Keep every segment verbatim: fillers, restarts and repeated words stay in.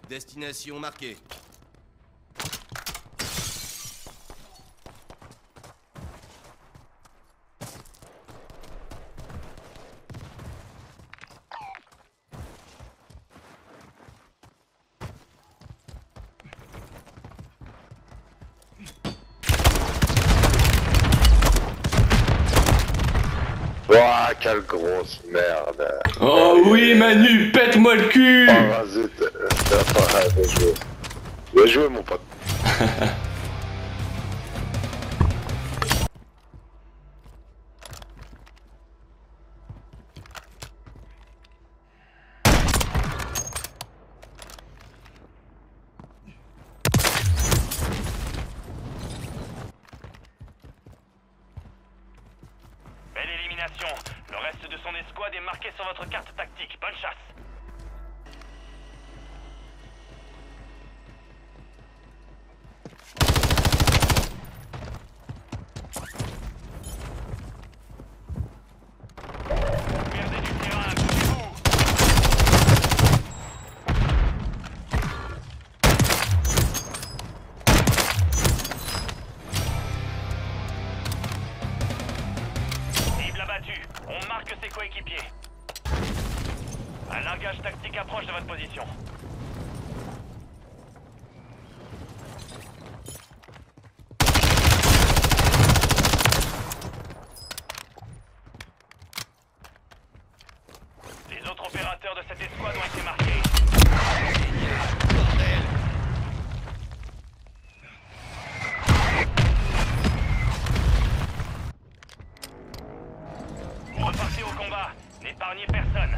Destination marquée. Ouah, quelle grosse merde. Oh oui, Manu, pète-moi le cul. Oh, vas-y, t'as pas bien joué. Bien joué, mon pote. Belle élimination. Le reste de son escouade est marqué sur votre carte tactique. Bonne chasse. Perdez du terrain, bougez-vous. Cible abattue. On marque ses coéquipiers. Un largage tactique approche de votre position. Les autres opérateurs de cette escouade ont été marqués. Bordel! Repartez au combat. N'épargnez personne.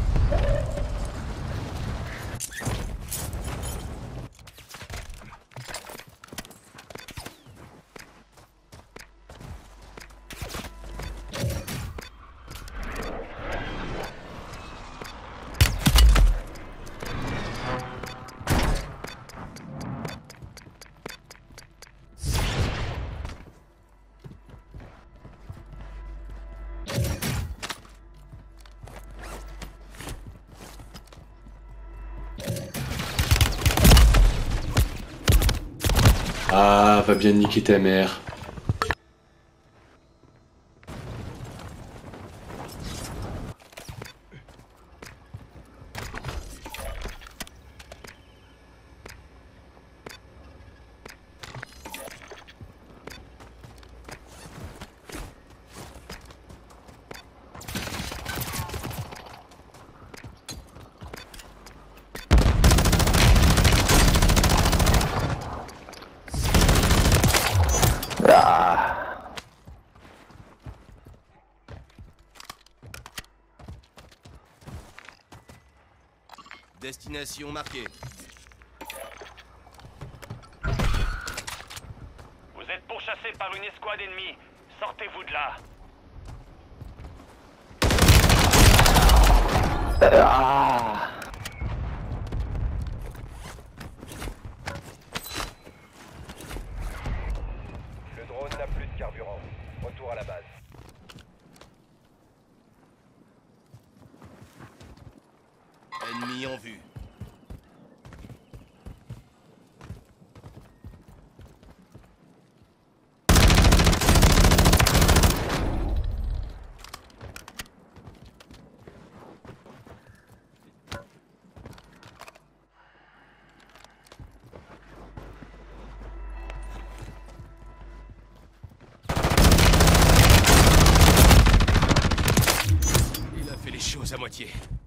Ah, va bien niquer ta mère. Ah. Destination marquée. Vous êtes pourchassés par une escouade ennemie. Sortez-vous de là. Ah. Le drone n'a plus de carburant. Retour à la base. Ennemi en vue. Il a fait les choses à moitié.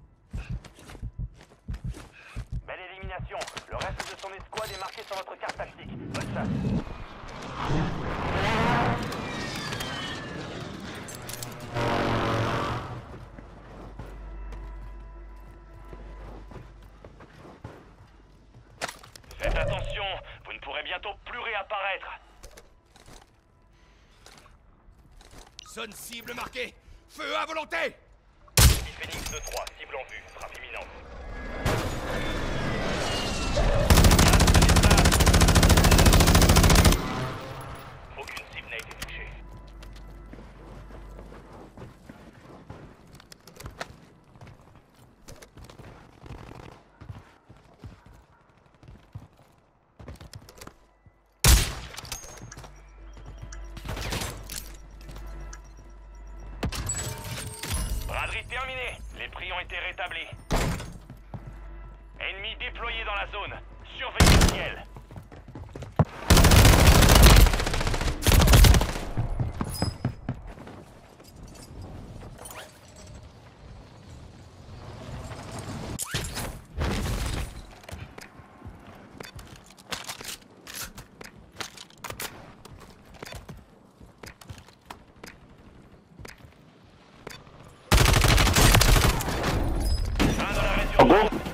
Belle élimination. Le reste de son escouade est marqué sur votre carte tactique. Bonne chasse. Faites attention, vous ne pourrez bientôt plus réapparaître. Zone cible marquée. Feu à volonté. Phoenix deux trois, cible en vue. Frappe imminente. Aucune cible n'a été touchée. été rétablis. Ennemis déployés dans la zone. Surveillez le ciel. Un dans la région. Ah bon?